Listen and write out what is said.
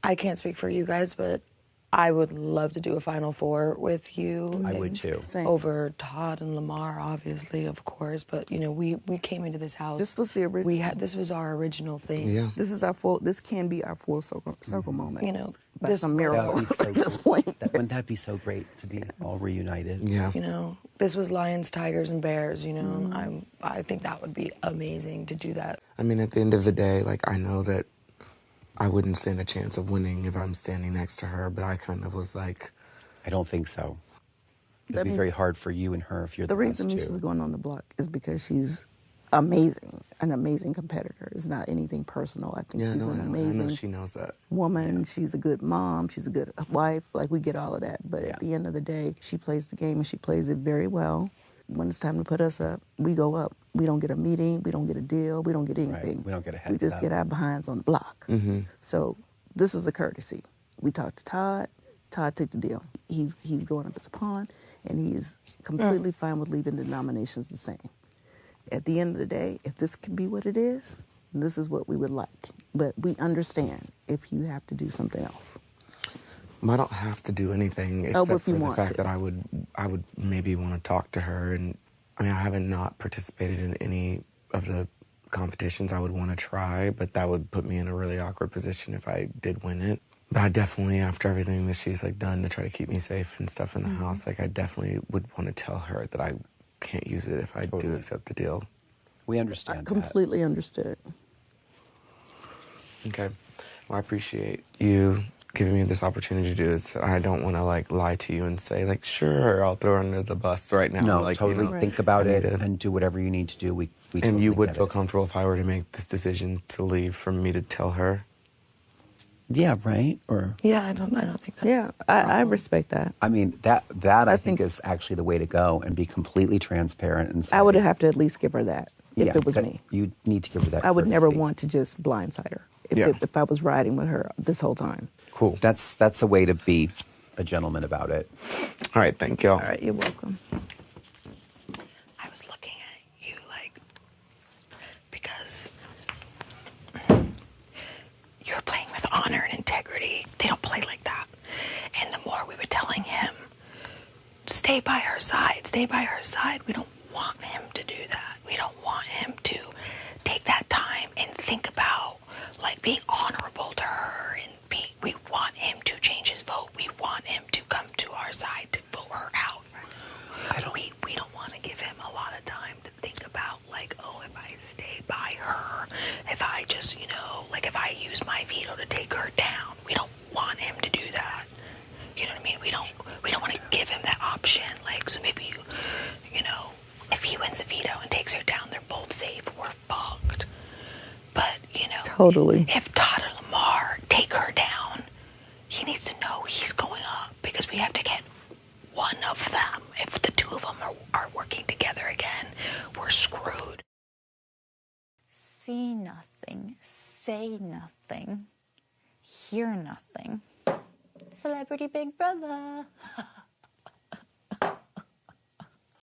I can't speak for you guys, but I would love to do a Final Four with you. I would too. Same. Over Todd and Lamar, obviously, of course. But, you know, we came into this house. This was the original. This was our original thing. Yeah. This can be our full circle moment. You know, That's a miracle That would be so at this cool. point. Wouldn't that be so great to be all reunited? Yeah. you know, this was lions, tigers, and bears, you know. I think that would be amazing to do that. I mean, at the end of the day, like, I know that I wouldn't stand a chance of winning if I'm standing next to her, but I kind of was like... I don't think so. It'd be very hard for you and her if you're the reason ones Misha's two. going on the block is because she's amazing, an amazing competitor. It's not anything personal. I think Yeah, she's no, an I amazing know she knows that. woman. She's a good mom. She's a good wife. Like, we get all of that. But at the end of the day, she plays the game, and she plays it very well. When it's time to put us up, we go up. We don't get a meeting. We don't get a deal. We don't get anything. Right. We don't get a heads We just up. get our behinds on the block. Mm-hmm. So this is a courtesy. We talked to Todd. Todd took the deal. He's going up as a pawn, and he's completely fine with leaving the nominations the same. At the end of the day, if this can be what it is, this is what we would like. But we understand if you have to do something else. I don't have to do anything except if for you the want fact to. that I would maybe want to talk to her. And I mean, I haven't not participated in any of the competitions. I would want to try, but that would put me in a really awkward position if I did win it. But I definitely, after everything that she's like done to try to keep me safe and stuff in the house, like, I definitely would want to tell her that I can't use it if I do accept the deal. We understand I completely understood. Okay. Well, I appreciate you giving me this opportunity to do this. I don't want to, like, lie to you and say, like, sure, I'll throw her under the bus right now. No, like, totally. You know, Think about I it need to- and do whatever you need to do. We and totally you would get feel it. comfortable if I were to make this decision to leave for me to tell her? Yeah, right? Or Yeah, I don't think that's... Yeah, I respect that. I mean, that I think is actually the way to go, and be completely transparent and say, I would have to at least give her that if it was that me. You need to give her that. I would never courtesy. want to just blindside her Yeah. if I was riding with her this whole time. Cool. That's a way to be a gentleman about it. All right, thank y'all. All right, you're welcome. I was looking at you, like, because you're playing with honor and integrity. They don't play like that. And the more we were telling him, stay by her side, we don't want him to do that. We don't want him to take that time and think about, like, being honorable to her, and we want him to change his vote. We want him to come to our side to vote her out. We don't want to give him a lot of time to think about, like, oh, if I stay by her, if I just, you know, like, if I use my veto to take her down, we don't want him to do that. You know what I mean? We don't want to give him that option. Like, so maybe you know, if he wins the veto and takes her down, they're both safe. We're fucked. But, you know, Totally. if Todd and Lamar take her down, he needs to know he's going up, because we have to get one of them. If the two of them are working together again, we're screwed. See nothing, say nothing, hear nothing. Celebrity Big Brother.